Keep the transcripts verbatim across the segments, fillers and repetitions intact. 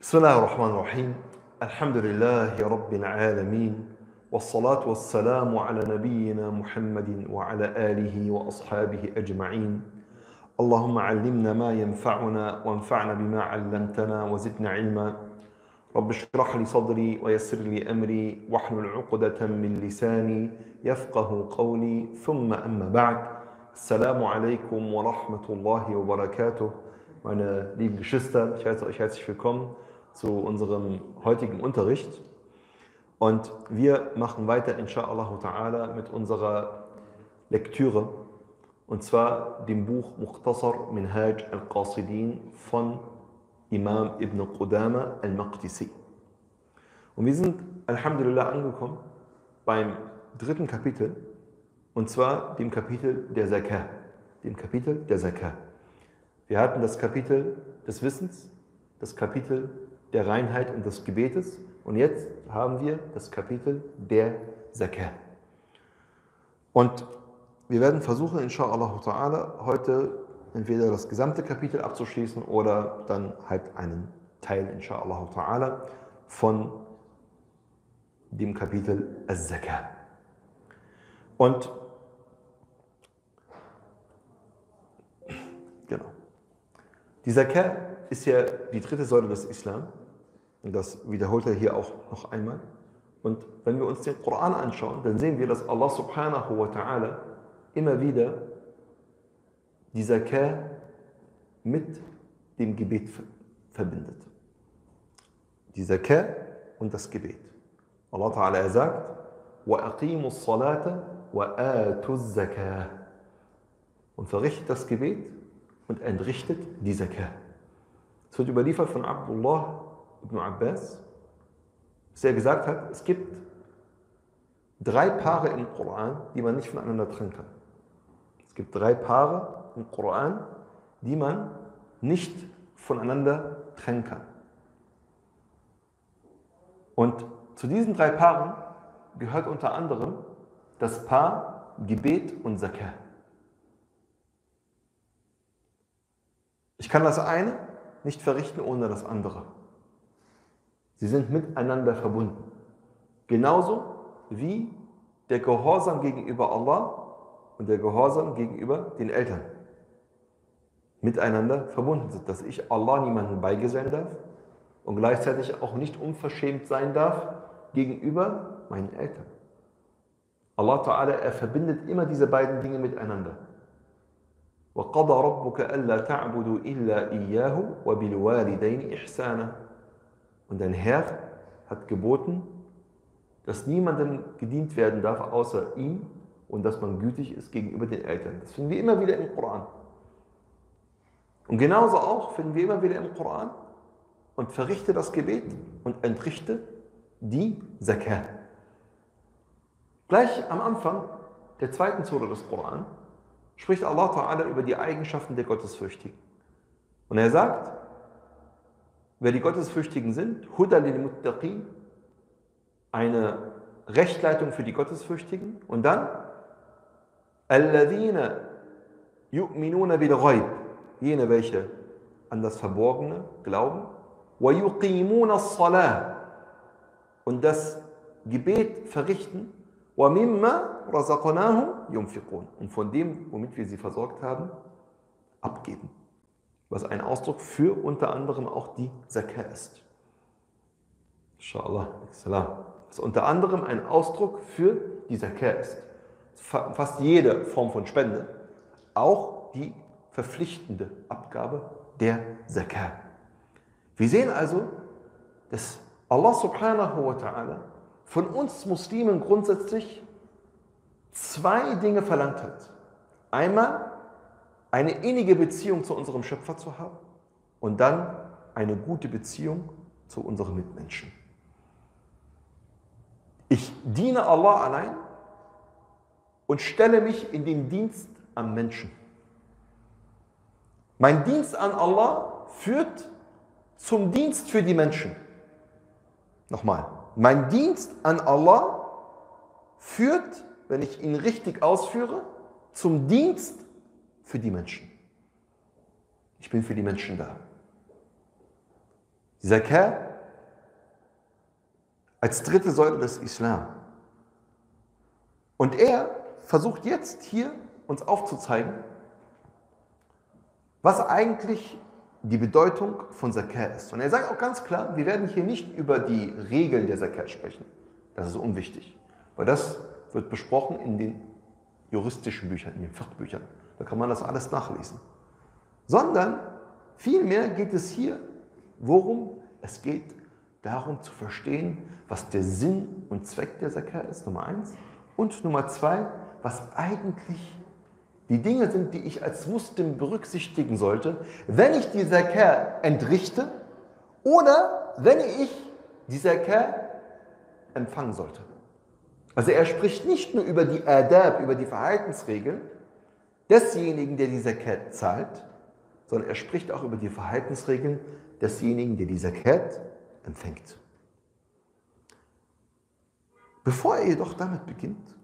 بسم الله الرحمن الرحيم الحمد لله رب العالمين والصلاة والسلام على نبينا محمد وعلى آله وأصحابه أجمعين اللهم علمنا ما ينفعنا وانفعنا بما علمتنا وزدنا علما رب اشرح لي صدري ويسر لي أمري واحلل عقدة من لساني يفقه قولي ثم أما بعد السلام عليكم ورحمة الله وبركاته. Meine lieben Geschwister, ich heiße euch herzlich willkommen zu unserem heutigen Unterricht. Und wir machen weiter, insha'Allah ta'ala, mit unserer Lektüre. Und zwar dem Buch Mukhtasar Minhaj al-Qasidin von Imam Ibn Qudama al-Maqdisi. Und wir sind, Alhamdulillah, angekommen beim dritten Kapitel. Und zwar dem Kapitel der Zakah. Dem Kapitel der Zakah. Wir hatten das Kapitel des Wissens, das Kapitel der Reinheit und des Gebetes und jetzt haben wir das Kapitel der Zakah. Und wir werden versuchen, insha'Allah ta'ala, heute entweder das gesamte Kapitel abzuschließen oder dann halt einen Teil, insha'Allah ta'ala, von dem Kapitel Az-Zakah. Und genau. Die Zakah ist ja die dritte Säule des Islam. Und das wiederholt er hier auch noch einmal. Und wenn wir uns den Koran anschauen, dann sehen wir, dass Allah subhanahu wa ta'ala immer wieder die Zakah mit dem Gebet verbindet. Die Zakah und das Gebet. Allah ta'ala, er sagt, وَأَقِيمُوا الصَّلَاةَ وَآتُوا الزَّكَاةَ und verrichtet das Gebet und entrichtet die Zakah. Es wird überliefert von Abdullah ibn Abbas, dass er gesagt hat, es gibt drei Paare im Koran, die man nicht voneinander trennen kann. Es gibt drei Paare im Koran, die man nicht voneinander trennen kann. Und zu diesen drei Paaren gehört unter anderem das Paar Gebet und Zakah. Ich kann das eine nicht verrichten ohne das andere. Sie sind miteinander verbunden. Genauso wie der Gehorsam gegenüber Allah und der Gehorsam gegenüber den Eltern miteinander verbunden sind. Dass ich Allah niemandem beigesellen darf und gleichzeitig auch nicht unverschämt sein darf gegenüber meinen Eltern. Allah Ta'ala, er verbindet immer diese beiden Dinge miteinander. وَقَضَى رَبُّكَ أَلَّا تَعْبُدُوا إِلَّا إِيَّاهُ وَبِالْوَالِدَيْنِ إِحْسَانًا und dein Herr hat geboten, dass niemandem gedient werden darf außer ihm und dass man gütig ist gegenüber den Eltern. Das finden wir immer wieder im Koran. Und genauso auch finden wir immer wieder im Koran und verrichte das Gebet und entrichte die Zakah. Gleich am Anfang der zweiten Sura des Koran spricht Allah Ta'ala über die Eigenschaften der Gottesfürchtigen. Und er sagt, wer die Gottesfürchtigen sind, Huda lil Muttaqin, eine Rechtleitung für die Gottesfürchtigen. Und dann, Alladhina yu'minuna bil ghaib, jene, welche an das Verborgene glauben, wa yuqimuna as-salah, und das Gebet verrichten, wa mimma razaqnahum yunfiqun, und von dem, womit wir sie versorgt haben, abgeben. Was ein Ausdruck für unter anderem auch die Zakah ist. Inshallah, was unter anderem ein Ausdruck für die Zakah ist. Fast jede Form von Spende, auch die verpflichtende Abgabe der Zakah. Wir sehen also, dass Allah subhanahu wa ta'ala von uns Muslimen grundsätzlich zwei Dinge verlangt hat. Einmal eine innige Beziehung zu unserem Schöpfer zu haben und dann eine gute Beziehung zu unseren Mitmenschen. Ich diene Allah allein und stelle mich in den Dienst am Menschen. Mein Dienst an Allah führt zum Dienst für die Menschen. Nochmal, mein Dienst an Allah führt, wenn ich ihn richtig ausführe, zum Dienst für die Menschen. Ich bin für die Menschen da. Die Zakat als dritte Säule des Islam. Und er versucht jetzt hier uns aufzuzeigen, was eigentlich die Bedeutung von Zakat ist. Und er sagt auch ganz klar, wir werden hier nicht über die Regeln der Zakat sprechen. Das ist unwichtig, weil das wird besprochen in den juristischen Büchern, in den Fachbüchern. Da kann man das alles nachlesen. Sondern vielmehr geht es hier, worum es geht, darum zu verstehen, was der Sinn und Zweck der Zakat ist, Nummer eins. Und Nummer zwei, was eigentlich die Dinge sind, die ich als Muslim berücksichtigen sollte, wenn ich die Zakat entrichte oder wenn ich die Zakat empfangen sollte. Also er spricht nicht nur über die Adab, über die Verhaltensregeln desjenigen, der die Zakat zahlt, sondern er spricht auch über die Verhaltensregeln desjenigen, der die Zakat empfängt. Bevor er jedoch damit beginnt,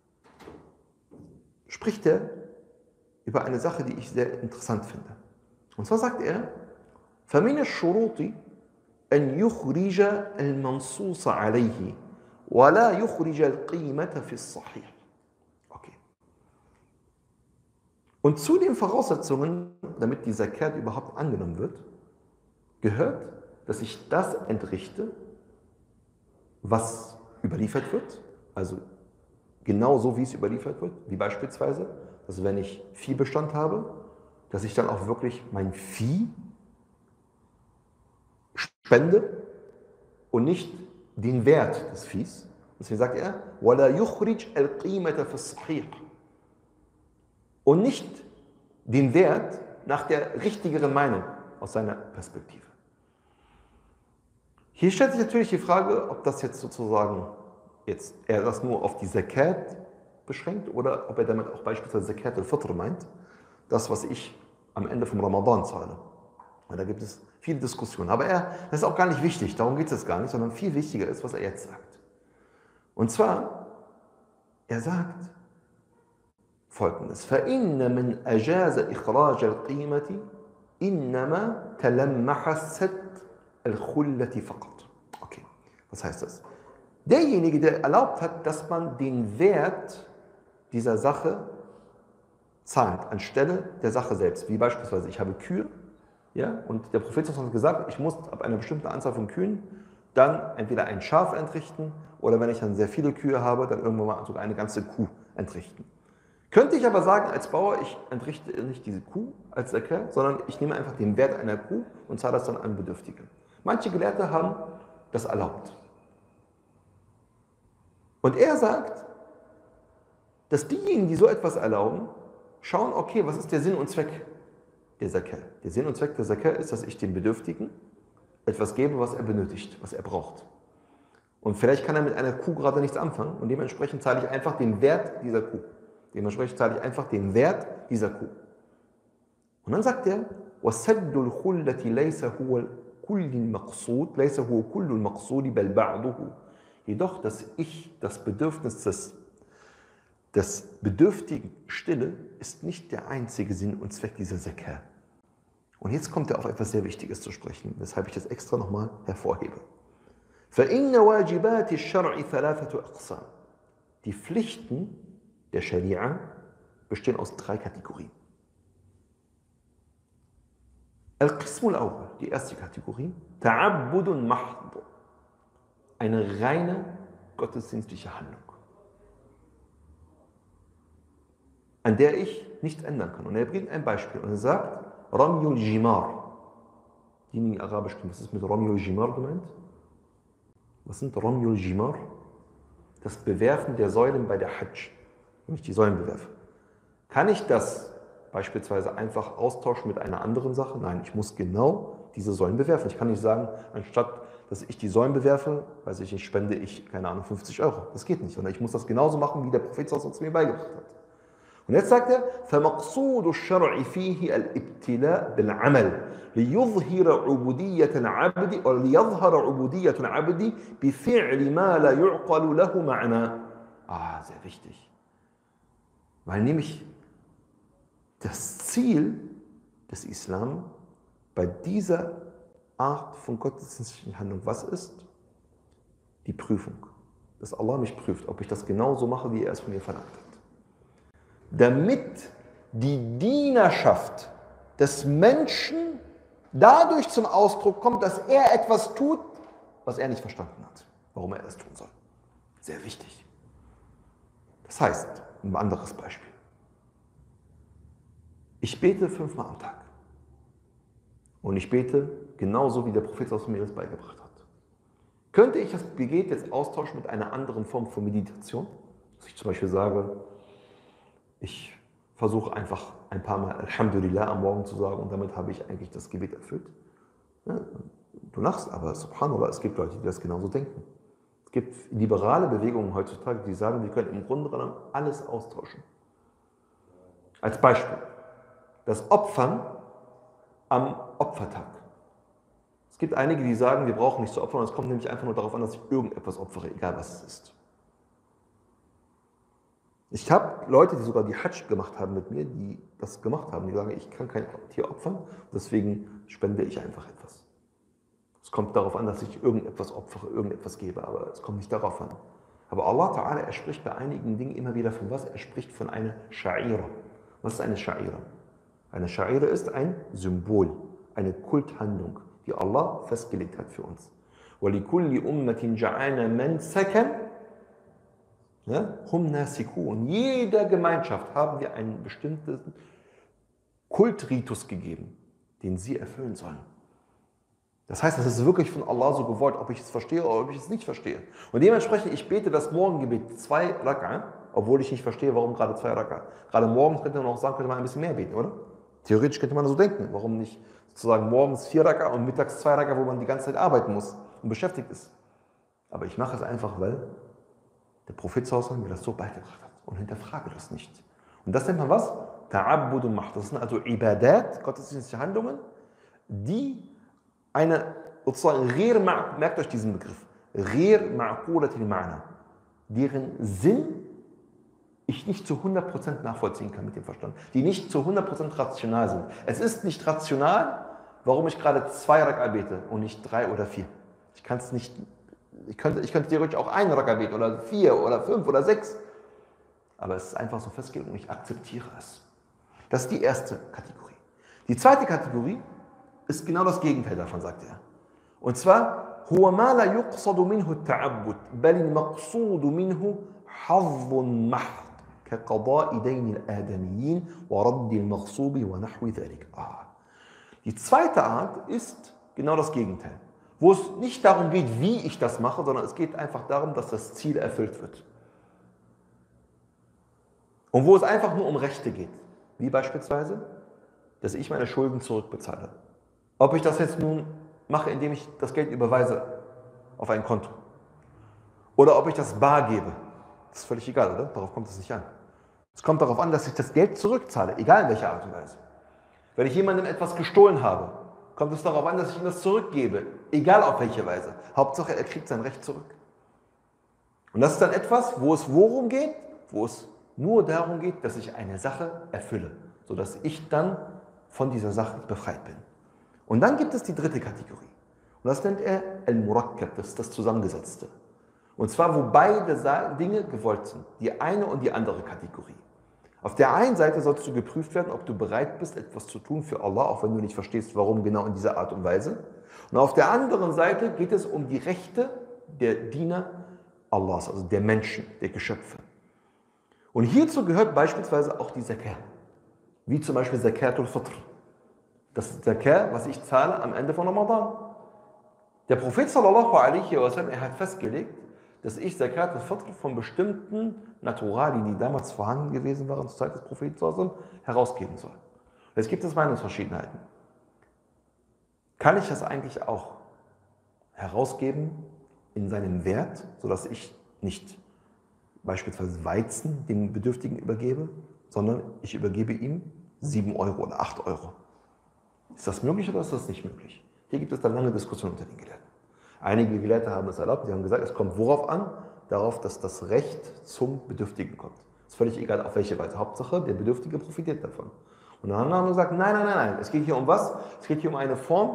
spricht er über eine Sache, die ich sehr interessant finde. Und zwar sagt er, فَمِنَ الشُّرُوطِ أَنْ يُخْرِجَ الْمَنْصُوصَ عَلَيْهِ وَلَا يُخْرِجَ الْقِيمَةَ فِي الصَّحِيحِ. Okay. Und zu den Voraussetzungen, damit die Zakat überhaupt angenommen wird, gehört, dass ich das entrichte, was überliefert wird, also genau so, wie es überliefert wird, wie beispielsweise, dass wenn ich Viehbestand habe, dass ich dann auch wirklich mein Vieh spende und nicht den Wert des Viehs. Deswegen sagt er, وَلَا يُخْرِجْ الْقِيمَةَ فِي الصَّحِيحِ. Und nicht den Wert nach der richtigeren Meinung aus seiner Perspektive. Hier stellt sich natürlich die Frage, ob das jetzt sozusagen jetzt er das nur auf die Zakat beschränkt oder ob er damit auch beispielsweise Zakat al-Fitr meint, das, was ich am Ende vom Ramadan zahle. Und da gibt es viele Diskussionen. Aber er, das ist auch gar nicht wichtig, darum geht es gar nicht, sondern viel wichtiger ist, was er jetzt sagt. Und zwar, er sagt Folgendes: فَإِنَّ مَنْ أَجَازَ إِخْرَاجَ الْقِيمَةِ إِنَّمَا تَلَمَّحَ السَّدْ الْخُلَّةِ فَقَطْ. Okay, was heißt das? Derjenige, der erlaubt hat, dass man den Wert dieser Sache zahlt, anstelle der Sache selbst. Wie beispielsweise, ich habe Kühe, ja, und der Prophet hat gesagt, ich muss ab einer bestimmten Anzahl von Kühen dann entweder ein Schaf entrichten oder wenn ich dann sehr viele Kühe habe, dann irgendwann mal sogar eine ganze Kuh entrichten. Könnte ich aber sagen, als Bauer, ich entrichte nicht diese Kuh als Zakat, sondern ich nehme einfach den Wert einer Kuh und zahle das dann an Bedürftige. Manche Gelehrte haben das erlaubt. Und er sagt, dass diejenigen, die so etwas erlauben, schauen, okay, was ist der Sinn und Zweck der Zakat? Der Sinn und Zweck der Zakat ist, dass ich dem Bedürftigen etwas gebe, was er benötigt, was er braucht. Und vielleicht kann er mit einer Kuh gerade nichts anfangen und dementsprechend zahle ich einfach den Wert dieser Kuh. Dementsprechend zahle ich einfach den Wert dieser Kuh. Und dann sagt er, وَسَدُّ الْخُلَّةِ لَيْسَ هُوَ كُلُّ الْمَقْصُودِ لَيْسَ هُوَ كُلُّ الْمَقْصُودِ بَلْ بَعْضُهُ. Jedoch, dass ich das Bedürfnis des, des Bedürftigen stille, ist nicht der einzige Sinn und Zweck dieser Zakat. Und jetzt kommt er auf etwas sehr Wichtiges zu sprechen, weshalb ich das extra nochmal hervorhebe. فَإِنَّ وَاجِبَاتِ الشَّرْعِ ثَلَاثَةُ أَقْسَامٍ. Die Pflichten der Scharia bestehen aus drei Kategorien. Al-Qism al-Awwal, die erste Kategorie, Ta'abbudun Mahd, eine reine gottesdienstliche Handlung, an der ich nichts ändern kann. Und er bringt ein Beispiel und er sagt, Ramyul Jimar. Diejenigen, die Arabisch kennen, was ist mit Ramyul Jimar gemeint? Was sind Ramyul Jimar? Das Bewerfen der Säulen bei der Hajj, wenn ich die Säulen bewerfe. Kann ich das beispielsweise einfach austauschen mit einer anderen Sache? Nein, ich muss genau diese Säulen bewerfen. Ich kann nicht sagen, anstatt dass ich die Säulen bewerfe, weiß ich nicht, spende ich, keine Ahnung, fünfzig Euro. Das geht nicht, sondern ich muss das genauso machen, wie der Prophet es mir beigebracht hat. Und jetzt sagt er, فَمَقْصُودُ الشَّرْعِ فِيهِ الْإِبْتِلَاء بِالْعَمَلِ لِيُظْهِرَ عُبُودِيَّةَ الْعَبْدِ أو لِيَظْهَرَ عُبُودِيَّةَ الْعَبْدِ بِفِعْلِ مَا لَا يُعْقَلُ لَهُ مَعْنَى. Ah, sehr wichtig. Weil nämlich das Ziel des Islam bei dieser Art von gottesdienstlichen Handlung. Was ist? Die Prüfung. Dass Allah mich prüft, ob ich das genauso mache, wie er es von mir verlangt hat. Damit die Dienerschaft des Menschen dadurch zum Ausdruck kommt, dass er etwas tut, was er nicht verstanden hat, warum er es tun soll. Sehr wichtig. Das heißt, ein anderes Beispiel. Ich bete fünfmal am Tag. Und ich bete genauso, wie der Prophet aus mir das beigebracht hat. Könnte ich das Gebet jetzt austauschen mit einer anderen Form von Meditation? Dass ich zum Beispiel sage, ich versuche einfach ein paar Mal Alhamdulillah am Morgen zu sagen und damit habe ich eigentlich das Gebet erfüllt. Ja, du lachst, aber subhanallah, es gibt Leute, die das genauso denken. Es gibt liberale Bewegungen heutzutage, die sagen, wir können im Grunde genommen alles austauschen. Als Beispiel, das Opfern am Opfertag. Es gibt einige, die sagen, wir brauchen nicht zu opfern, es kommt nämlich einfach nur darauf an, dass ich irgendetwas opfere, egal was es ist. Ich habe Leute, die sogar die Hajj gemacht haben mit mir, die das gemacht haben, die sagen, ich kann kein Tier opfern, deswegen spende ich einfach etwas. Es kommt darauf an, dass ich irgendetwas opfere, irgendetwas gebe, aber es kommt nicht darauf an. Aber Allah Ta'ala, er spricht bei einigen Dingen immer wieder von was? Er spricht von einer Sha'ira. Was ist eine Sha'ira? Eine Sha'ira ist ein Symbol, eine Kulthandlung, die Allah festgelegt hat für uns. وَلِكُلِّ أُمَّةٍ جَعَلْنَا مَنْسَكًا hum nasikun. Jeder Gemeinschaft haben wir einen bestimmten Kultritus gegeben, den sie erfüllen sollen. Das heißt, es ist wirklich von Allah so gewollt, ob ich es verstehe oder ob ich es nicht verstehe. Und dementsprechend, ich bete das Morgengebet zwei Raka, obwohl ich nicht verstehe, warum gerade zwei Raka. Gerade morgens könnte man auch sagen, könnte man ein bisschen mehr beten, oder? Theoretisch könnte man so denken. Warum nicht sozusagen morgens vier Raka und mittags zwei Raka, wo man die ganze Zeit arbeiten muss und beschäftigt ist. Aber ich mache es einfach, weil der Prophet sallallahu alaihi wasallam mir das so beigebracht hat und hinterfrage das nicht. Und das nennt man was? Ta'abbud und Macht. Das sind also Ibadat, gottesdienstliche Handlungen, die eine, sozusagen, Ghair, merkt euch diesen Begriff, Ghair ma'qulatil ma'na, deren Sinn ich nicht zu hundert Prozent nachvollziehen kann mit dem Verstand, die nicht zu hundert Prozent rational sind. Es ist nicht rational, warum ich gerade zwei Raka bete und nicht drei oder vier. Ich kann es nicht Ich könnte, ich könnte theoretisch auch einen Raka beten oder vier oder fünf oder sechs. Aber es ist einfach so festgelegt und ich akzeptiere es. Das ist die erste Kategorie. Die zweite Kategorie ist genau das Gegenteil davon, sagt er. Und zwar, هو ما لا يقصد منه التعبد بل المقصود منه حظ محض كقضاء دين الآدميين ورد المغصوب ونحو ذلك. Die zweite Art ist genau das Gegenteil. Wo es nicht darum geht, wie ich das mache, sondern es geht einfach darum, dass das Ziel erfüllt wird. Und wo es einfach nur um Rechte geht, wie beispielsweise, dass ich meine Schulden zurückbezahle. Ob ich das jetzt nun mache, indem ich das Geld überweise auf ein Konto oder ob ich das bar gebe, das ist völlig egal, oder? Darauf kommt es nicht an. Es kommt darauf an, dass ich das Geld zurückzahle, egal in welcher Art und Weise. Wenn ich jemandem etwas gestohlen habe, kommt es darauf an, dass ich ihm das zurückgebe, egal auf welche Weise. Hauptsache, er kriegt sein Recht zurück. Und das ist dann etwas, wo es worum geht? Wo es nur darum geht, dass ich eine Sache erfülle, sodass ich dann von dieser Sache befreit bin. Und dann gibt es die dritte Kategorie. Und das nennt er Al-Murakkab, das ist das Zusammengesetzte. Und zwar, wo beide Dinge gewollt sind, die eine und die andere Kategorie. Auf der einen Seite sollst du geprüft werden, ob du bereit bist, etwas zu tun für Allah, auch wenn du nicht verstehst, warum genau in dieser Art und Weise. Und auf der anderen Seite geht es um die Rechte der Diener Allahs, also der Menschen, der Geschöpfe. Und hierzu gehört beispielsweise auch die Zakah, wie zum Beispiel Zakatul Fitr. Das ist Zakah, was ich zahle am Ende von Ramadan. Der Prophet sallallahu alaihi wasallam, er hat festgelegt, dass ich Zakat al-Fitr von bestimmten Naturalien, die damals vorhanden gewesen waren zur Zeit des Propheten, herausgeben soll. Jetzt gibt es Meinungsverschiedenheiten. Kann ich das eigentlich auch herausgeben in seinem Wert, sodass ich nicht beispielsweise Weizen den Bedürftigen übergebe, sondern ich übergebe ihm sieben Euro oder acht Euro? Ist das möglich oder ist das nicht möglich? Hier gibt es dann lange Diskussionen unter den Gelehrten. Einige Gelehrte haben es erlaubt, die haben gesagt, es kommt worauf an? Darauf, dass das Recht zum Bedürftigen kommt. Ist völlig egal, auf welche Weise. Hauptsache, der Bedürftige profitiert davon. Und dann haben wir gesagt, nein, nein, nein, nein, es geht hier um was? Es geht hier um eine Form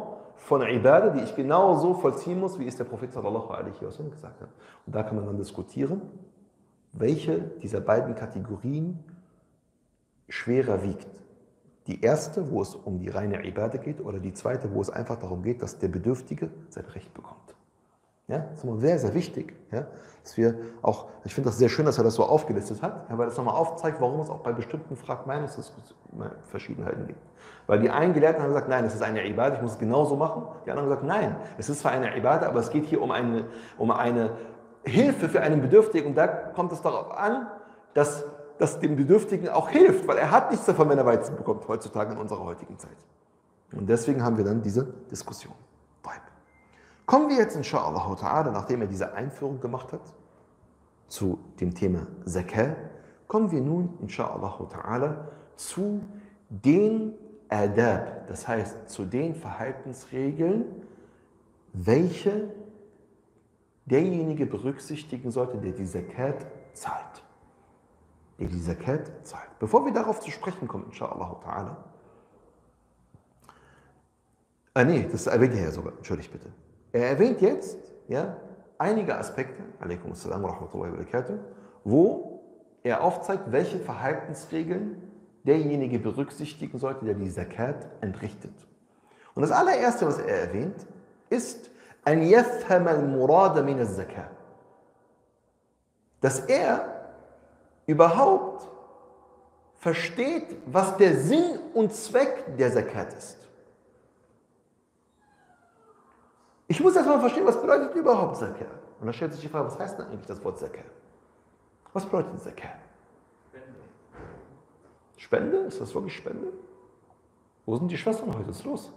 von Ibadah, die ich genauso vollziehen muss, wie es der Prophet sallallahu alaihi wasallam gesagt hat. Und da kann man dann diskutieren, welche dieser beiden Kategorien schwerer wiegt. Die erste, wo es um die reine Ibadah geht, oder die zweite, wo es einfach darum geht, dass der Bedürftige sein Recht bekommt. Ja, das ist immer sehr, sehr wichtig, ja, dass wir auch, ich finde das sehr schön, dass er das so aufgelistet hat, ja, weil das nochmal aufzeigt, warum es auch bei bestimmten Fragen Meinungsverschiedenheiten gibt. Weil die einen Gelehrten haben gesagt, nein, es ist eine Ibadah, ich muss es genauso machen. Die anderen haben gesagt, nein, es ist zwar eine Ibadah, aber es geht hier um eine, um eine Hilfe für einen Bedürftigen. Und da kommt es darauf an, dass das dem Bedürftigen auch hilft, weil er hat nichts davon, wenn er Weizen bekommt, heutzutage in unserer heutigen Zeit. Und deswegen haben wir dann diese Diskussion. Kommen wir jetzt inshallah ta'ala, nachdem er diese Einführung gemacht hat, zu dem Thema Zakat, kommen wir nun inshallah ta'ala zu den Adab, das heißt zu den Verhaltensregeln, welche derjenige berücksichtigen sollte, der die Zakat zahlt. Der die Zakat zahlt. Bevor wir darauf zu sprechen kommen, inshallah ta'ala, ah nee, das erwähnt er ja sogar, entschuldigt bitte. Er erwähnt jetzt ja, einige Aspekte, alaikum assalam wa rahmatullahi wa barakatuh, wo er aufzeigt, welche Verhaltensregeln derjenige berücksichtigen sollte, der die Zakat entrichtet. Und das allererste, was er erwähnt, ist an yafham al-murada min az-zakat. Dass er überhaupt versteht, was der Sinn und Zweck der Zakat ist. Ich muss erst mal verstehen, was bedeutet überhaupt Zakat? Und dann stellt sich die Frage, was heißt denn eigentlich das Wort Zakat? Was bedeutet Zakat? Spende. Spende? Ist das wirklich Spende? Wo sind die Schwestern heute? Was ist los?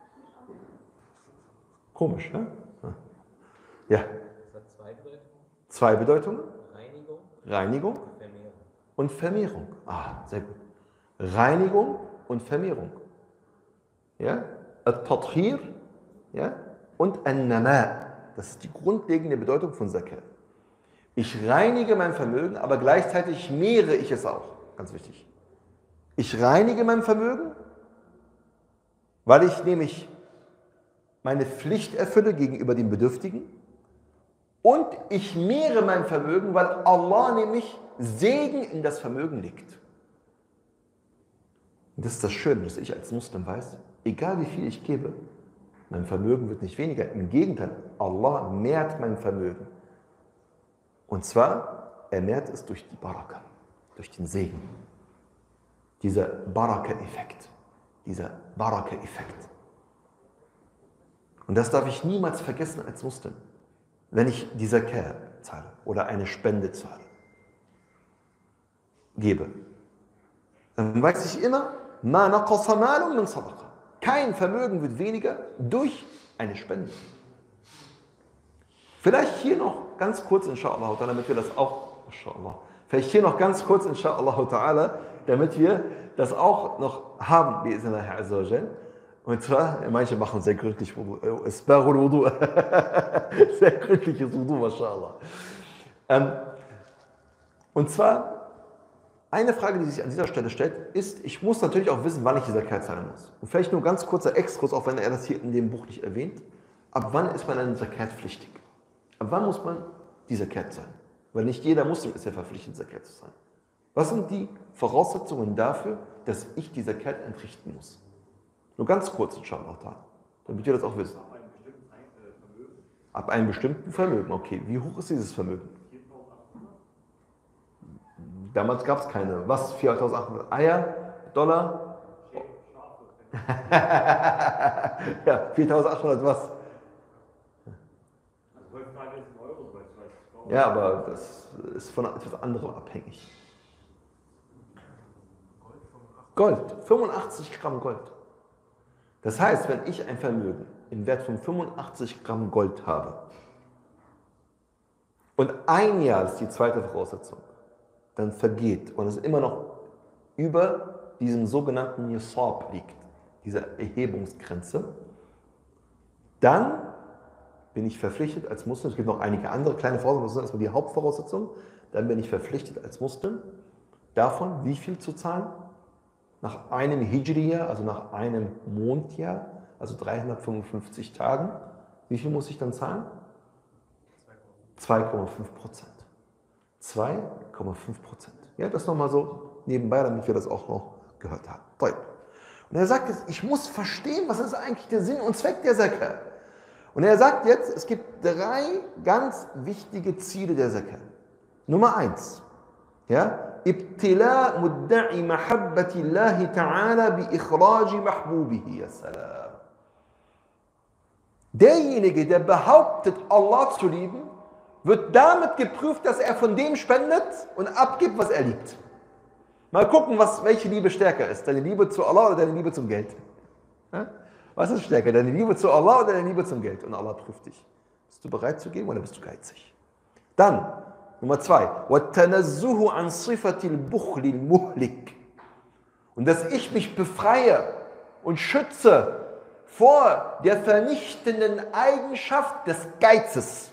Komisch, ne? Ja. Das hat zwei Bedeutungen. Zwei Bedeutungen? Reinigung. Reinigung. Vermehrung. Und Vermehrung. Ah, sehr gut. Reinigung und Vermehrung. Ja? At-Tathir, ja? Und An-Nama, das ist die grundlegende Bedeutung von Zakat. Ich reinige mein Vermögen, aber gleichzeitig mehre ich es auch. Ganz wichtig. Ich reinige mein Vermögen, weil ich nämlich meine Pflicht erfülle gegenüber dem Bedürftigen. Und ich mehre mein Vermögen, weil Allah nämlich Segen in das Vermögen legt. Und das ist das Schöne, dass ich als Muslim weiß, egal wie viel ich gebe, mein Vermögen wird nicht weniger. Im Gegenteil, Allah mehrt mein Vermögen. Und zwar, er mehrt es durch die Baraka, durch den Segen. Dieser Baraka-Effekt. Dieser Baraka-Effekt. Und das darf ich niemals vergessen als Muslim. Wenn ich die Zakat zahle oder eine Spende zahle, gebe, dann weiß ich immer, ma naqasa malun min sadaqa. Kein Vermögen wird weniger durch eine Spende. Vielleicht hier noch ganz kurz, inshallah, damit wir das auch, inshallah, vielleicht hier noch ganz kurz, inshallah, damit wir das auch noch haben, bi'idhnillah azza wa jal. Und zwar, manche machen sehr gründlich Wudu, Isbarul Wudu, sehr gründliches Wudu, mashallah. Ähm, und zwar, eine Frage, die sich an dieser Stelle stellt, ist, ich muss natürlich auch wissen, wann ich die Zakat zahlen muss. Und vielleicht nur ganz kurzer Exkurs, auch wenn er das hier in dem Buch nicht erwähnt. Ab wann ist man eine Zakat pflichtig? Ab wann muss man die Zakat zahlen? Weil nicht jeder Muslim ist ja verpflichtet, Zakat zu zahlen. Was sind die Voraussetzungen dafür, dass ich die Zakat entrichten muss? Nur ganz kurz, inshallah, damit wir das auch wissen. Ab einem bestimmten Vermögen? Ab einem bestimmten Vermögen, okay. Wie hoch ist dieses Vermögen? Damals gab es keine. Was? viertausendachthundert Eier? Dollar? Ja, viertausendachthundert was? Ja, aber das ist von etwas anderem abhängig. Gold, fünfundachtzig Gramm Gold. Das heißt, wenn ich ein Vermögen im Wert von fünfundachtzig Gramm Gold habe und ein Jahr ist die zweite Voraussetzung, dann vergeht und es immer noch über diesem sogenannten Nisab liegt, dieser Erhebungsgrenze, dann bin ich verpflichtet als Muslim, es gibt noch einige andere kleine Voraussetzungen, das ist die Hauptvoraussetzung, dann bin ich verpflichtet als Muslim, davon wie viel zu zahlen? Nach einem Hijriya, also nach einem Mondjahr, also dreihundertfünfundfünfzig Tagen, wie viel muss ich dann zahlen? zwei Komma fünf Prozent. zwei Komma fünf Prozent. Ja, das nochmal so nebenbei, damit wir das auch noch gehört haben. Toll. Und er sagt jetzt, ich muss verstehen, was ist eigentlich der Sinn und Zweck der Zakat. Und er sagt jetzt, es gibt drei ganz wichtige Ziele der Zakat. Nummer eins, ja, Ibtila mudda'i mahabbati Allahi ta'ala bi ikhraji mahbubihi. Derjenige, der behauptet, Allah zu lieben, wird damit geprüft, dass er von dem spendet und abgibt, was er liebt. Mal gucken, was, welche Liebe stärker ist. Deine Liebe zu Allah oder deine Liebe zum Geld? Ja? Was ist stärker? Deine Liebe zu Allah oder deine Liebe zum Geld? Und Allah prüft dich. Bist du bereit zu geben oder bist du geizig? Dann, Nummer zwei. وَالتَّنَزُّهُ عَنْ صِفَةِ الْبُخْلِ الْمُهْلِكِ. Und dass ich mich befreie und schütze vor der vernichtenden Eigenschaft des Geizes.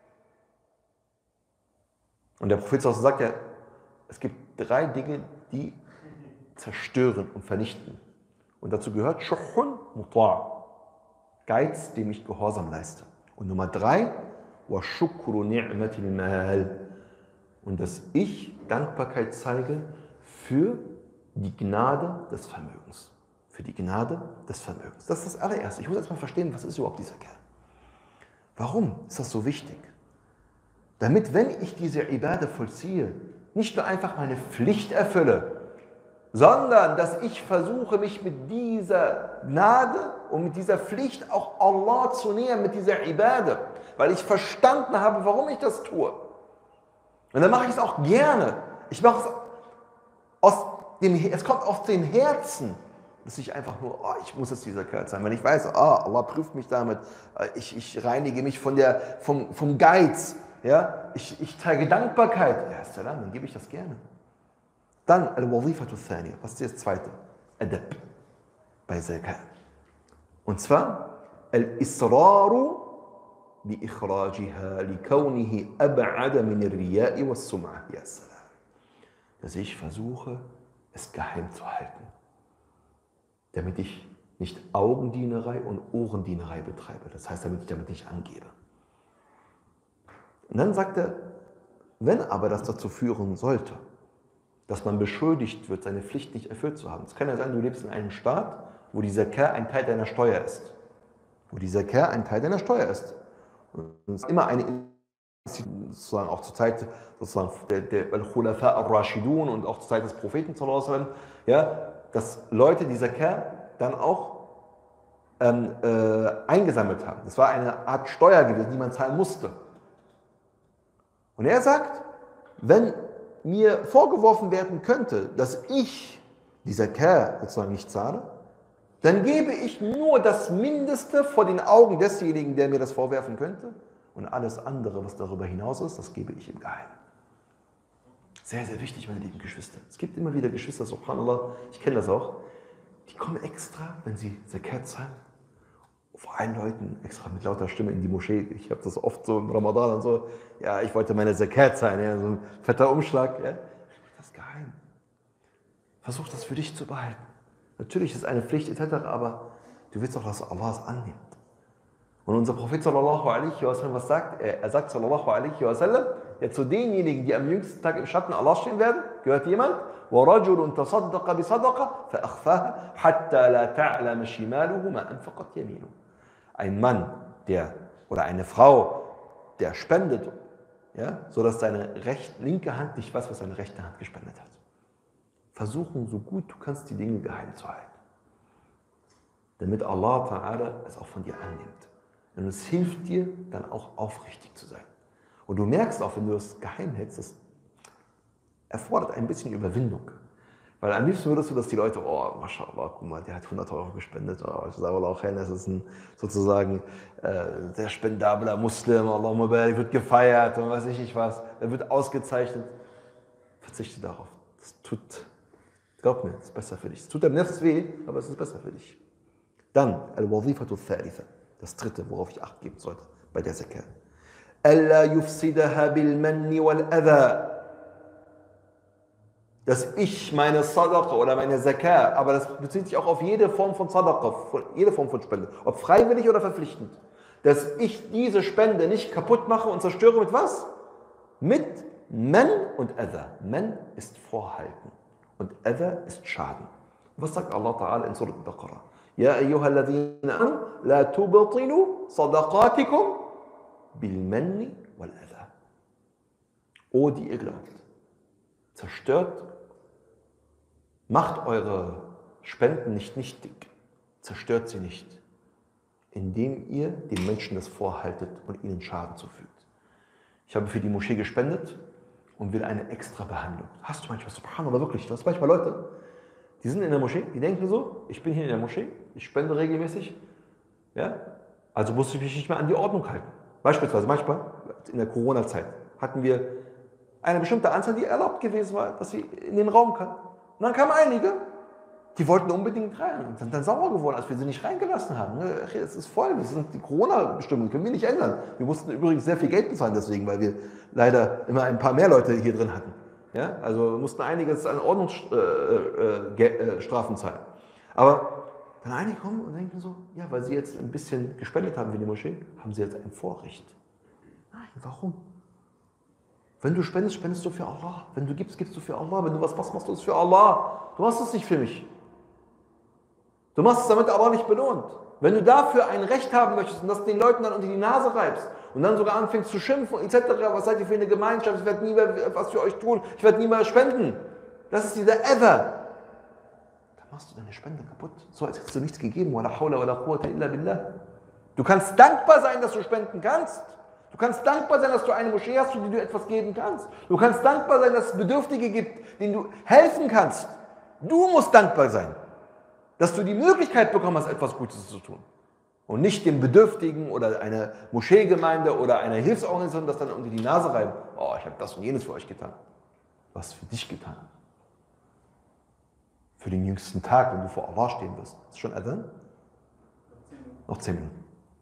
Und der Prophet sagt ja, es gibt drei Dinge, die zerstören und vernichten. Und dazu gehört Schuhun Muta', Geiz, dem ich Gehorsam leiste. Und Nummer drei, wa shukru ni'matil mal. Und dass ich Dankbarkeit zeige für die Gnade des Vermögens. Für die Gnade des Vermögens. Das ist das allererste. Ich muss erst mal verstehen, was ist überhaupt dieser Kerl? Warum ist das so wichtig? Damit, wenn ich diese Ibadah vollziehe, nicht nur einfach meine Pflicht erfülle, sondern dass ich versuche, mich mit dieser Gnade und mit dieser Pflicht auch Allah zu nähern, mit dieser Ibadah, weil ich verstanden habe, warum ich das tue. Und dann mache ich es auch gerne. Ich mache es aus dem, es kommt aus dem Herzen, dass ich einfach nur, oh, ich muss jetzt dieser Kerl sein. Wenn ich weiß, oh, Allah prüft mich damit, ich, ich reinige mich von der, vom, vom Geiz, ja, ich, ich zeige Dankbarkeit, ja, ist ja dann, dann gebe ich das gerne. Dann Al-Wadhifatu Thaniya, was ist das zweite? Adab bei Zakat. Und zwar Al-Israru bi ikhrajiha li kawnihi ab'ada min ar-riya'i was-sum'ah. Ya salam. Dass ich versuche, es geheim zu halten, damit ich nicht Augendienerei und Ohrendienerei betreibe. Das heißt, damit ich damit nicht angebe. Und dann sagt er, wenn aber das dazu führen sollte, dass man beschuldigt wird, seine Pflicht nicht erfüllt zu haben. Es kann ja sein, du lebst in einem Staat, wo die Zakat ein Teil deiner Steuer ist. Wo die Zakat ein Teil deiner Steuer ist. Und es ist immer eine, sozusagen auch zur Zeit sozusagen der, der Al-Khulafa al-Rashidun und auch zur Zeit des Propheten, ja, dass Leute die Zakat dann auch ähm, äh, eingesammelt haben. Das war eine Art Steuer gewesen, die man zahlen musste. Und er sagt, wenn mir vorgeworfen werden könnte, dass ich die Zakat sozusagen nicht zahle, dann gebe ich nur das Mindeste vor den Augen desjenigen, der mir das vorwerfen könnte, und alles andere, was darüber hinaus ist, das gebe ich im Geheimen. Sehr, sehr wichtig, meine lieben Geschwister. Es gibt immer wieder Geschwister, subhanallah, ich kenne das auch, die kommen extra, wenn sie Zakat zahlen, vor allen Leuten extra mit lauter Stimme in die Moschee. Ich habe das oft so im Ramadan und so, ja, ich wollte meine Zakat zahlen, ja, so ein fetter Umschlag. Ja. Das ist geheim. Versuch das für dich zu behalten. Natürlich ist es eine Pflicht et cetera, aber du willst doch, dass Allah es annimmt. Und unser Prophet sallallahu alaihi wasallam, was sagt er? Er sagt sallallahu alaihi wasallam, ja, zu denjenigen, die am jüngsten Tag im Schatten Allah stehen werden, gehört jemand, وَرَجُلٌ تَصَدَّقَ بِصَدَقَةٍ فَأَخْفَاهَا حَتَّى لَا تَعْلَمَ شِمَالُهُ مَا أَنْفَقَتْ يَمِينُهُ. Ein Mann, der, oder eine Frau, der spendet, ja, sodass seine recht, linke Hand nicht weiß, was seine rechte Hand gespendet hat. Versuchen, so gut du kannst, die Dinge geheim zu halten. Damit Allah Ta'ala es auch von dir annimmt. Und es hilft dir, dann auch aufrichtig zu sein. Und du merkst auch, wenn du das geheim hältst, das erfordert ein bisschen Überwindung. Weil am liebsten würdest du, dass die Leute, oh, mashallah, guck mal, der hat hundert Euro gespendet, oh, ich sage auch, das ist ein sozusagen äh, sehr spendabler Muslim, Allahumma barik, wird gefeiert und weiß ich nicht was, er wird ausgezeichnet. Verzichte darauf. Das tut, glaub mir, das ist besser für dich. Es tut deinem Nefs weh, aber es ist besser für dich. Dann, al-Wadhifatu Thalitha, das dritte, worauf ich Acht geben sollte bei der Zakat. Alla yufsidaha bil manni wal adha. dass ich meine Sadaqa oder meine Zakah, aber das bezieht sich auch auf jede Form von Sadaqa, jede Form von Spende, ob freiwillig oder verpflichtend, dass ich diese Spende nicht kaputt mache und zerstöre mit was? Mit Man und Adha. Man ist Vorhalten und Adha ist Schaden. Was sagt Allah Ta'ala in Surah Al-Baqarah? Ja ayyuhalladhina amanu la tubtilu sadaqatikum bil manni wal adha. O die ihr glaubt, zerstört, macht eure Spenden nicht nichtig, zerstört sie nicht, indem ihr den Menschen das vorhaltet und ihnen Schaden zufügt. Ich habe für die Moschee gespendet und will eine extra Behandlung. Hast du manchmal, subhanallah, wirklich, du hast manchmal Leute, die sind in der Moschee, die denken so, ich bin hier in der Moschee, ich spende regelmäßig, ja, also muss ich mich nicht mehr an die Ordnung halten. Beispielsweise manchmal, in der Corona-Zeit, hatten wir eine bestimmte Anzahl, die erlaubt gewesen war, dass sie in den Raum kann. Und dann kamen einige, die wollten unbedingt rein und sind dann sauer geworden, als wir sie nicht reingelassen haben. Es ist voll, das sind die Corona-Bestimmungen, können wir nicht ändern. Wir mussten übrigens sehr viel Geld bezahlen deswegen, weil wir leider immer ein paar mehr Leute hier drin hatten. Ja, also wir mussten einiges an Ordnungsstrafen äh, äh, zahlen. Aber dann einige kommen und denken so, ja, weil sie jetzt ein bisschen gespendet haben für die Moschee, haben sie jetzt ein Vorrecht. Nein, warum? Wenn du spendest, spendest du für Allah. Wenn du gibst, gibst du für Allah. Wenn du was machst, machst du es für Allah. Du machst es nicht für mich. Du machst es damit aber nicht belohnt. Wenn du dafür ein Recht haben möchtest und das den Leuten dann unter die Nase reibst und dann sogar anfängst zu schimpfen et cetera, was seid ihr für eine Gemeinschaft, ich werde nie mehr was für euch tun, ich werde nie mehr spenden. Das ist dieser Ever. Dann machst du deine Spende kaputt. So als hättest du nichts gegeben. Wala hawla wala quwwata illa billah. Du kannst dankbar sein, dass du spenden kannst. Du kannst dankbar sein, dass du eine Moschee hast, für die du etwas geben kannst. Du kannst dankbar sein, dass es Bedürftige gibt, denen du helfen kannst. Du musst dankbar sein, dass du die Möglichkeit bekommen hast, etwas Gutes zu tun. Und nicht dem Bedürftigen oder einer Moscheegemeinde oder einer Hilfsorganisation das dann unter die Nase reiben. Oh, ich habe das und jenes für euch getan. Was für dich getan? Für den jüngsten Tag, wenn du vor Allah stehen wirst. Ist schon Adhan? Noch zehn Minuten.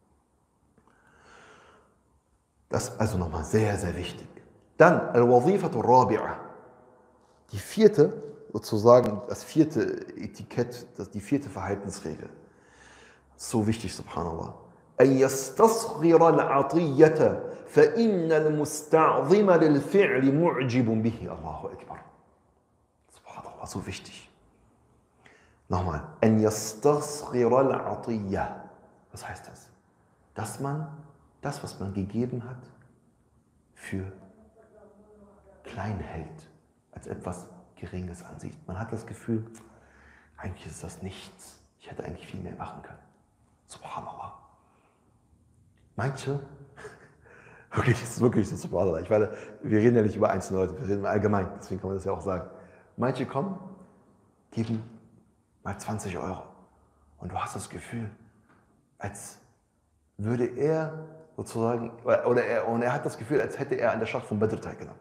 Das ist also nochmal sehr, sehr wichtig. Dann Al-Wazifatu Rabi'a. Die vierte, sozusagen das vierte Etikett, das, die vierte Verhaltensregel. So wichtig, subhanallah. أن يستصغر العطية فإن المستعظم للفعل معجب به. Allahu Akbar. Subhanallah, so wichtig. Nochmal. أن يستصغر العطية. Was heißt das? Dass man das, was man gegeben hat, für klein hält, als etwas Geringes ansieht. Man hat das Gefühl, eigentlich ist das nichts. Ich hätte eigentlich viel mehr machen können. Subhanallah. Manche, wirklich, das ist wirklich so, subhanallah. Ich meine, wir reden ja nicht über einzelne Leute, wir reden allgemein, deswegen kann man das ja auch sagen. Manche kommen, geben mal zwanzig Euro und du hast das Gefühl, als würde er sozusagen, oder er, und er hat das Gefühl, als hätte er an der Schlacht von Badr teilgenommen.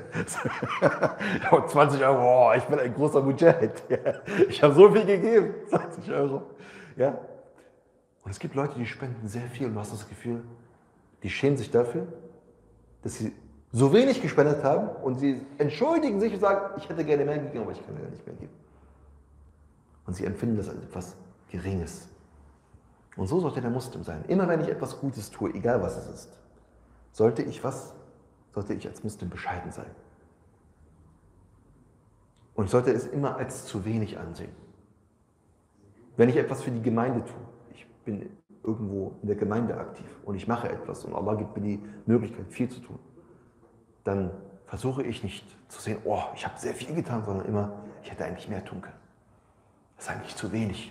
zwanzig Euro, oh, ich bin ein großer Mujahid. Ich habe so viel gegeben, zwanzig Euro. Ja? Und es gibt Leute, die spenden sehr viel und du hast das Gefühl, die schämen sich dafür, dass sie so wenig gespendet haben und sie entschuldigen sich und sagen, ich hätte gerne mehr gegeben, aber ich kann ja nicht mehr geben. Und sie empfinden das als etwas Geringes. Und so sollte der Muslim sein. Immer wenn ich etwas Gutes tue, egal was es ist, sollte ich was, sollte ich als Muslim bescheiden sein. Und ich sollte es immer als zu wenig ansehen. Wenn ich etwas für die Gemeinde tue, ich bin irgendwo in der Gemeinde aktiv und ich mache etwas und Allah gibt mir die Möglichkeit, viel zu tun, dann versuche ich nicht zu sehen, oh, ich habe sehr viel getan, sondern immer, ich hätte eigentlich mehr tun können. Das ist eigentlich zu wenig.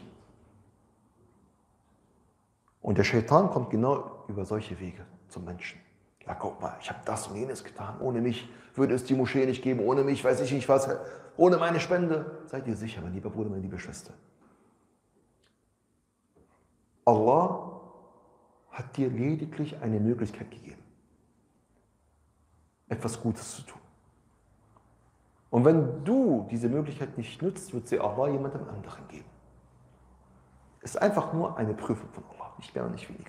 Und der Shaitan kommt genau über solche Wege zum Menschen. Ja, guck mal, ich habe das und jenes getan. Ohne mich würde es die Moschee nicht geben. Ohne mich weiß ich nicht was. Ohne meine Spende. Seid ihr sicher, mein lieber Bruder, meine liebe Schwester. Allah hat dir lediglich eine Möglichkeit gegeben, etwas Gutes zu tun. Und wenn du diese Möglichkeit nicht nutzt, wird sie Allah jemandem anderen geben. Es ist einfach nur eine Prüfung von Allah, nicht mehr und nicht weniger.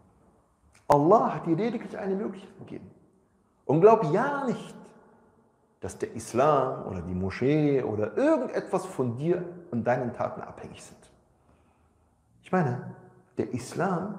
Allah hat dir lediglich eine Möglichkeit gegeben. Und glaub ja nicht, dass der Islam oder die Moschee oder irgendetwas von dir und deinen Taten abhängig sind. Ich meine, der Islam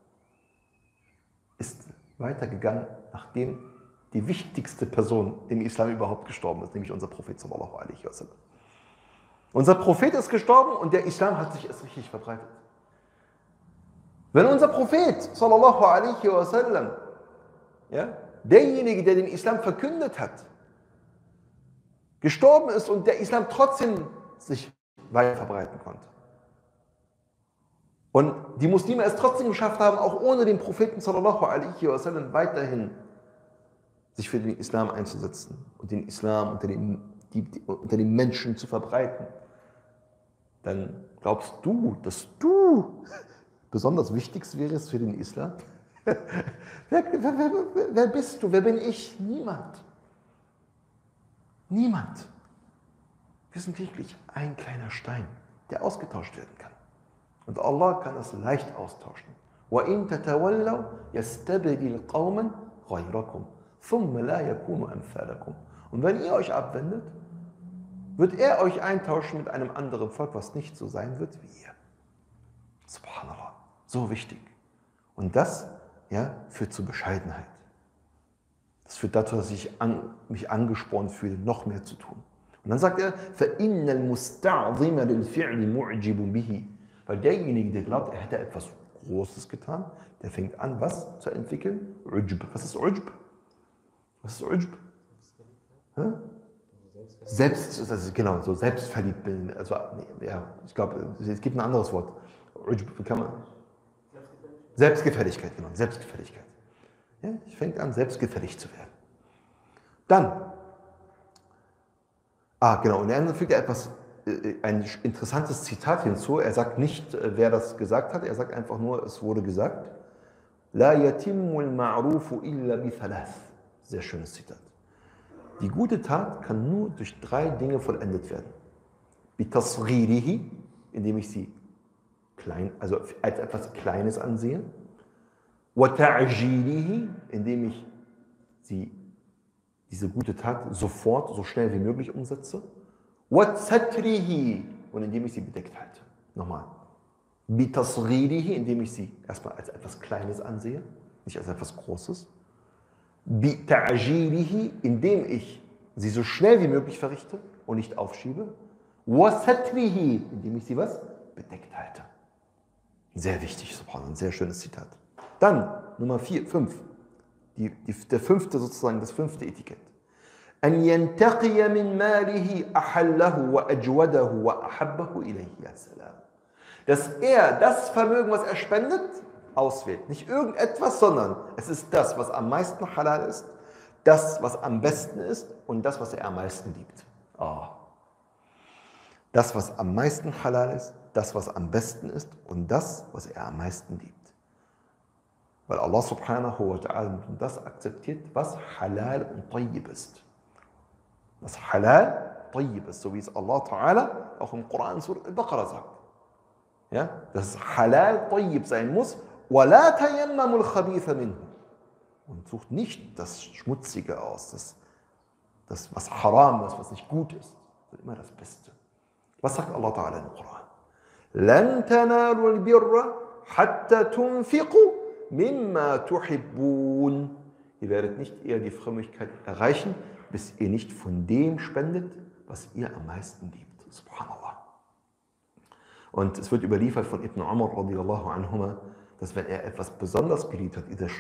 ist weitergegangen, nachdem die wichtigste Person im Islam überhaupt gestorben ist, nämlich unser Prophet sallallahu alaihi wasallam. Unser Prophet ist gestorben und der Islam hat sich erst richtig verbreitet. Wenn unser Prophet sallallahu alaihi wasallam, ja, derjenige, der den Islam verkündet hat, gestorben ist und der Islam trotzdem sich weiter verbreiten konnte. Und die Muslime es trotzdem geschafft haben, auch ohne den Propheten sallallahu alaihi wasallam weiterhin sich für den Islam einzusetzen und den Islam unter den, die, die, unter den Menschen zu verbreiten, dann glaubst du, dass du besonders wichtig wärst für den Islam? wer, wer, wer, wer bist du? Wer bin ich? Niemand. Niemand. Wir sind wirklich ein kleiner Stein, der ausgetauscht werden kann. Und Allah kann das leicht austauschen. وَإِن تَتَوَلَّوْا يَسْتَبْدِلْ قَوْمًا غَيْرَكُمْ ثُمَّ لَا يَكُونُوا أَمْثَالَكُمْ. Und wenn ihr euch abwendet, wird er euch eintauschen mit einem anderen Volk, was nicht so sein wird wie ihr. Subhanallah. So wichtig. Und das, ja, führt zu Bescheidenheit. Das führt dazu, dass ich an, mich angespornt fühle, noch mehr zu tun. Und dann sagt er, فَإِنَّ الْمُسْتَعْظِمَ لِلْفِعْلِ مُعْجِبٌ بِهِ. Weil derjenige, der glaubt, er hätte etwas Großes getan, der fängt an, was zu entwickeln? Ujb. Was ist Ujb? Was ist Ujb? Hä? Selbst, das ist genau, so selbstverliebt bin. Also, nee, ja, ich glaube, es gibt ein anderes Wort. Ujb, wie kann man? Selbstgefälligkeit, genau, Selbstgefälligkeit. Ja, ich fängt an, selbstgefällig zu werden. Dann, ah, genau, und er fügt ja etwas, ein interessantes Zitat hinzu. Er sagt nicht, wer das gesagt hat, er sagt einfach nur, es wurde gesagt. La yatimul ma'rufu illa bi thalath. Sehr schönes Zitat. Die gute Tat kann nur durch drei Dinge vollendet werden. Bi tasghirihi, indem ich sie klein, also als etwas Kleines ansehe. Wa ta'jilihi, indem ich sie, diese gute Tat sofort, so schnell wie möglich umsetze. وَتَّتْرِهِ und indem ich sie bedeckt halte. Nochmal. بِتَصْغِيرِهِ, indem ich sie erstmal als etwas Kleines ansehe, nicht als etwas Großes. بِتَعْجِيلِهِ, indem ich sie so schnell wie möglich verrichte und nicht aufschiebe. وَسَتْرِهِ, indem ich sie was? Bedeckt halte. Sehr wichtig, subhanallah, ein sehr schönes Zitat. Dann Nummer vier, fünf. Die, die, der fünfte sozusagen, das fünfte Etikett. أن ينتقي من ماله أحله وأجوده وأحبه إليه. يا سلام. Dass er das Vermögen, was er spendet, auswählt. Nicht irgendetwas, sondern es ist das, was am meisten halal ist, das, was am besten ist und das, was er am meisten liebt. Oh. Das, was am meisten halal ist, das, was am besten ist und das, was er am meisten liebt. Weil Allah subhanahu wa ta'ala das akzeptiert, was halal und tayyib ist. Was halal, tayyib ist, so wie es Allah Ta'ala auch im Koran Surah Al-Baqarah sagt. Ja, dass es halal, tayyib sein muss. وَلَا تَيَمَّمُوا الْخَبِيثَ مِنْهُ. Und sucht nicht das Schmutzige aus, das, das was haram ist, was nicht gut ist. Das ist immer das Beste. Was sagt Allah Ta'ala im Koran? لَن تَنَالُوا الْبِرَّ حَتَّى تُنْفِقُوا مِمَّا تُحِبُّونَ. Ihr werdet nicht eher die Frömmigkeit erreichen, bis ihr nicht von dem spendet, was ihr am meisten liebt. Subhanallah. Und es wird überliefert von Ibn Umar radiyallahu anhuma, dass wenn er etwas besonders geliebt hat,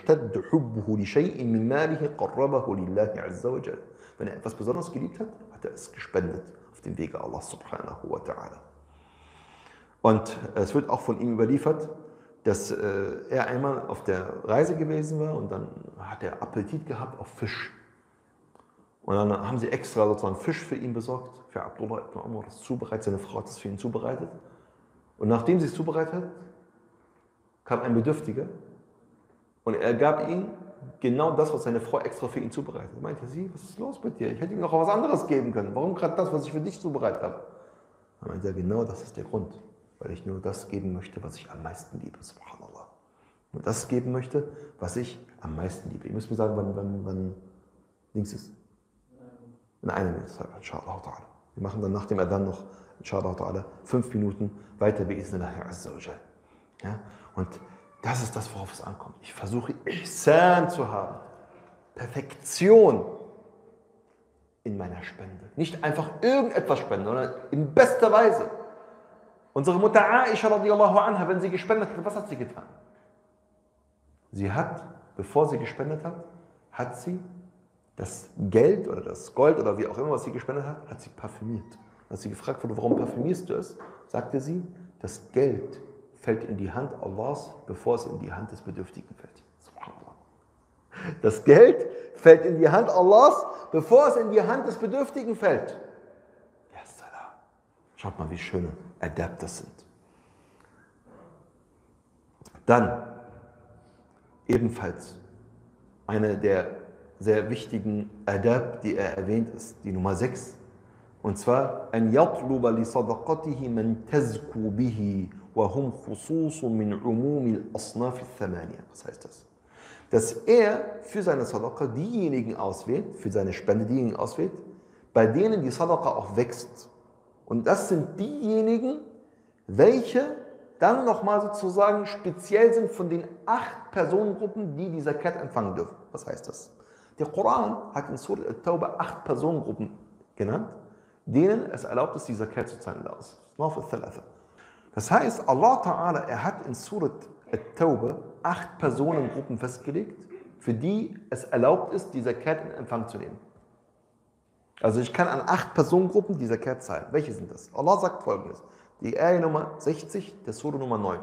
wenn er etwas besonders geliebt hat, hat er es gespendet auf dem Wege Allah subhanahu wa ta'ala. Und es wird auch von ihm überliefert, dass er einmal auf der Reise gewesen war und dann hat er Appetit gehabt auf Fisch. Und dann haben sie extra sozusagen Fisch für ihn besorgt, für Abdullah ibn Umar, das zubereitet, seine Frau hat das für ihn zubereitet. Und nachdem sie es zubereitet hat, kam ein Bedürftiger und er gab ihm genau das, was seine Frau extra für ihn zubereitet hat. Meinte sie, was ist los mit dir? Ich hätte ihm noch was anderes geben können. Warum gerade das, was ich für dich zubereitet habe? Dann meinte er, genau das ist der Grund, weil ich nur das geben möchte, was ich am meisten liebe. Subhanallah. Nur das geben möchte, was ich am meisten liebe. Ihr müsst mir sagen, wann, wann, wann links ist. in einer Minute, inshallah ta'ala. Wir machen dann nach dem Adhan noch, inshallah ta'ala, fünf Minuten weiter bei Isnillahi Azza wa Jal. Ja? Und das ist das, worauf es ankommt. Ich versuche Ihsan zu haben, Perfektion in meiner Spende. Nicht einfach irgendetwas spenden, sondern in bester Weise. Unsere Mutter Aisha radiallahu anha, wenn sie gespendet hat, was hat sie getan? Sie hat, bevor sie gespendet hat, hat sie das Geld oder das Gold oder wie auch immer, was sie gespendet hat, hat sie parfümiert. Als sie gefragt wurde, warum parfümierst du es, sagte sie, das Geld fällt in die Hand Allahs, bevor es in die Hand des Bedürftigen fällt. Subhanallah. Das Geld fällt in die Hand Allahs, bevor es in die Hand des Bedürftigen fällt. Ja, salam. Schaut mal, wie schöne Adab das sind. Dann ebenfalls eine der sehr wichtigen Adab, die er erwähnt ist, die Nummer sechs. Und zwar, an yatluba li sadaqatihi man tazku bihi wa hum khususun min umumi al-asnaf al-thamaniya. Was heißt das? Dass er für seine Sadaqa diejenigen auswählt, für seine Spende diejenigen auswählt, bei denen die Sadaqa auch wächst. Und das sind diejenigen, welche dann nochmal sozusagen speziell sind von den acht Personengruppen, die die Zakat empfangen dürfen. Was heißt das? Der Koran hat in Surah At-Tawbah acht Personengruppen genannt, denen es erlaubt ist, die Zakat zu zahlen. Das heißt, Allah Ta'ala, er hat in Surah At-Tawbah acht Personengruppen festgelegt, für die es erlaubt ist, die Zakat in Empfang zu nehmen. Also ich kann an acht Personengruppen die Zakat zahlen. Welche sind das? Allah sagt Folgendes. Die Ayah Nummer sechzig, der Surah Nummer neun.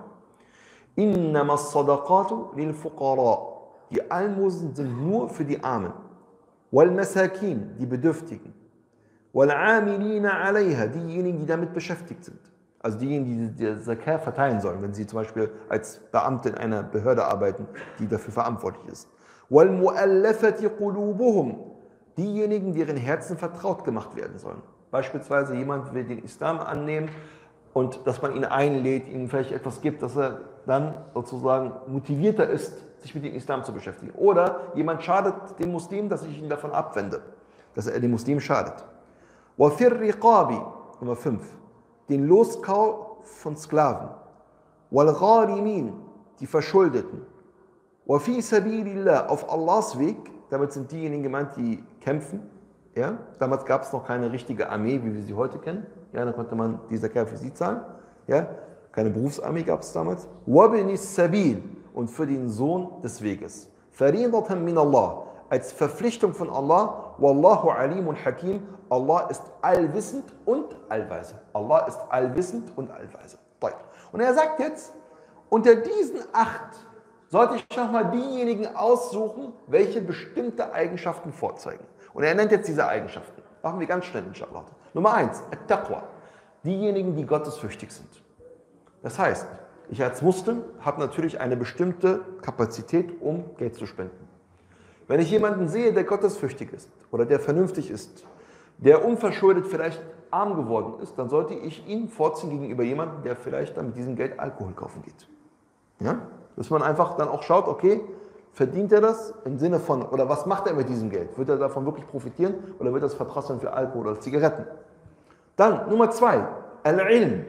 Innama as-sadaqatu lil fuqara. Die Almosen sind nur für die Armen. Wal masakin, die Bedürftigen. Wal amilina alayha, diejenigen, die damit beschäftigt sind. Also diejenigen, die die Zakat verteilen sollen, wenn sie zum Beispiel als Beamte in einer Behörde arbeiten, die dafür verantwortlich ist. Wal mu'allafati qulubuhum, diejenigen, deren Herzen vertraut gemacht werden sollen. Beispielsweise jemand will den Islam annehmen und dass man ihn einlädt, ihm vielleicht etwas gibt, dass er dann sozusagen motivierter ist, sich mit dem Islam zu beschäftigen. Oder jemand schadet dem Muslim, dass ich ihn davon abwende, dass er dem Muslim schadet. Wa fir riqabi, Nummer fünf, den Loskauf von Sklaven. Wal gharimin, die Verschuldeten. Wa fi sabilillah, auf Allahs Weg, damit sind diejenigen gemeint, die kämpfen. Ja? Damals gab es noch keine richtige Armee, wie wir sie heute kennen. Ja, dann konnte man die Zakat für sie zahlen. Ja? Keine Berufsarmee gab es damals. Wabni sabil, und für den Sohn des Weges. Faridatan min Allah, als Verpflichtung von Allah. Wallahu alimun hakim, Allah ist allwissend und allweise. Allah ist allwissend und allweise. Und er sagt jetzt, unter diesen acht sollte ich nochmal diejenigen aussuchen, welche bestimmte Eigenschaften vorzeigen. Und er nennt jetzt diese Eigenschaften. Machen wir ganz schnell, inshallah. Nummer eins, At-Taqwa. Diejenigen, die gottesfürchtig sind. Das heißt, ich als Muslim habe natürlich eine bestimmte Kapazität, um Geld zu spenden. Wenn ich jemanden sehe, der gottesfürchtig ist oder der vernünftig ist, der unverschuldet vielleicht arm geworden ist, dann sollte ich ihn vorziehen gegenüber jemandem, der vielleicht dann mit diesem Geld Alkohol kaufen geht. Ja? Dass man einfach dann auch schaut, okay, verdient er das im Sinne von, oder was macht er mit diesem Geld? Wird er davon wirklich profitieren oder wird er es vertrasseln für Alkohol oder Zigaretten? Dann Nummer zwei, Al-Ilm,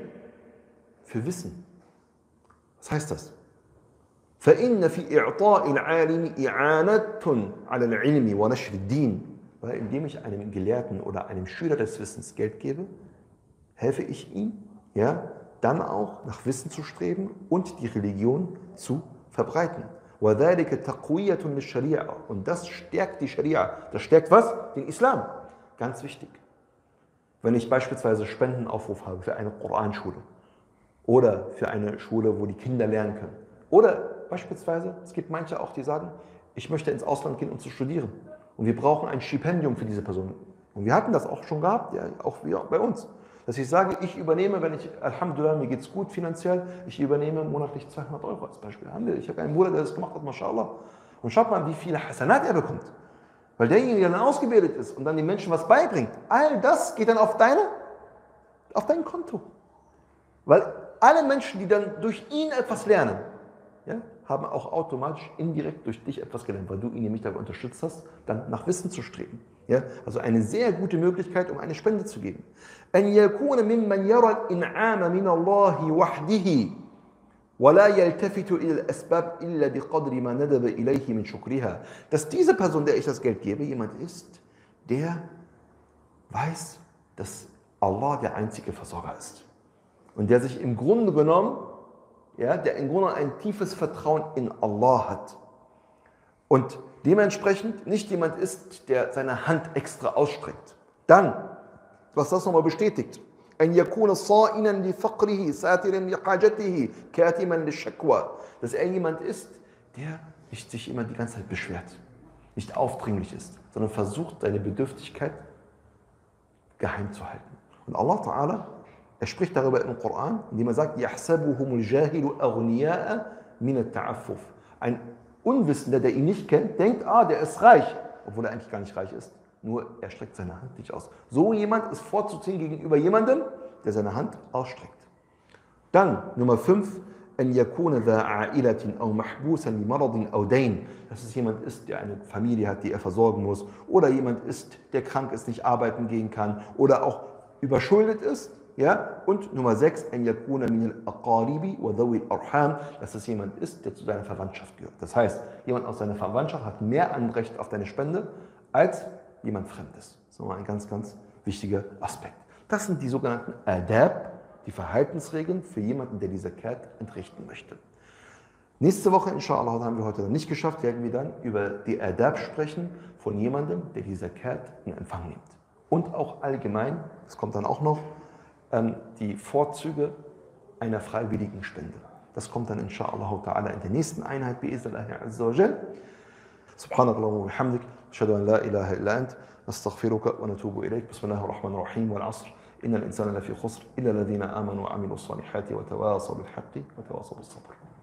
für Wissen. Was heißt das? فَإِنَّ فِي إِعْطَاءِ الْعَالِمِ إِعَانَةٌ عَلَى الْعِلْمِ وَنَشْرِ الدِّينِ. Weil indem ich einem Gelehrten oder einem Schüler des Wissens Geld gebe, helfe ich ihm, ja, dann auch nach Wissen zu streben und die Religion zu verbreiten. وَذَلِكَ تَقْوِيَةٌ لِلشَّرِيعَةِ. Und das stärkt die Scharia. Das stärkt was? Den Islam. Ganz wichtig. Wenn ich beispielsweise Spendenaufruf habe für eine Koranschule oder für eine Schule, wo die Kinder lernen können. Oder beispielsweise, es gibt manche auch, die sagen, ich möchte ins Ausland gehen, um zu studieren. Und wir brauchen ein Stipendium für diese Person. Und wir hatten das auch schon gehabt, ja, auch bei uns. Dass ich sage, ich übernehme, wenn ich, Alhamdulillah, mir geht es gut finanziell, ich übernehme monatlich zweihundert Euro als Beispiel. Ich habe einen Bruder, der das gemacht hat, mashallah. Und schaut mal, wie viele Hasanat er bekommt. Weil derjenige, der dann ausgebildet ist und dann den Menschen was beibringt, all das geht dann auf deine, auf dein Konto. Weil alle Menschen, die dann durch ihn etwas lernen, ja, haben auch automatisch indirekt durch dich etwas gelernt, weil du ihn nämlich dabei unterstützt hast, dann nach Wissen zu streben. Ja? Also eine sehr gute Möglichkeit, um eine Spende zu geben. أن يكون ممن يرى الإنعام من الله وحده ولا يلتفت إلى الأسباب إلا بقدر ما ندب إليه من شكرها. Dass diese Person, der ich das Geld gebe, jemand ist, der weiß, dass Allah der einzige Versorger ist. Und der sich im Grunde genommen, ja, der im Grunde ein tiefes Vertrauen in Allah hat. Und dementsprechend nicht jemand ist, der seine Hand extra ausstreckt. Dann, was das nochmal bestätigt, أن يكون صائنا لفقره ساترا لحاجته كاتما للشكوى, dass er jemand ist, der nicht sich immer die ganze Zeit beschwert, nicht aufdringlich ist, sondern versucht, seine Bedürftigkeit geheim zu halten. Und Allah Ta'ala, er spricht darüber im Koran, indem er sagt, يَحْسَبُهُمُ الْجَاهِلُ أَغْنِيَاءَ مِنَ التَّعَفُّفِ. Ein Unwissender, der ihn nicht kennt, denkt, ah, der ist reich, obwohl er eigentlich gar nicht reich ist. Nur er streckt seine Hand nicht aus. So jemand ist vorzuziehen gegenüber jemandem, der seine Hand ausstreckt. Dann Nummer fünf, أن يكون ذا عائلة أو محبوسا لمرض أو دين. Dass es jemand ist, der eine Familie hat, die er versorgen muss, oder jemand ist, der krank ist, nicht arbeiten gehen kann, oder auch überschuldet ist. Ja? Und Nummer sechs, أن يكون من الأقارب وذوي الأرحام. Dass es jemand ist, der zu seiner Verwandtschaft gehört. Das heißt, jemand aus seiner Verwandtschaft hat mehr Anrecht auf deine Spende als jemand Fremdes. Das ist nochmal ein ganz, ganz wichtiger Aspekt. Das sind die sogenannten Adab, die Verhaltensregeln für jemanden, der die Zakat entrichten möchte. Nächste Woche, inshallah, haben wir heute noch nicht geschafft, werden wir dann über die Adab sprechen von jemandem, der die Zakat in Empfang nimmt. Und auch allgemein, das kommt dann auch noch, die Vorzüge einer freiwilligen Spende. Das kommt dann inshallah ta'ala in der nächsten Einheit, bi'idhnillahi azza wa jal. Subhanallah wa bihamdik. أشهد أن لا إله إلا أنت نستغفرك ونتوب إليك بسم الله الرحمن الرحيم والعصر إن الإنسان لفي خسر إلا الذين آمنوا وعملوا الصالحات وتواصوا بالحق وتواصوا بالصبر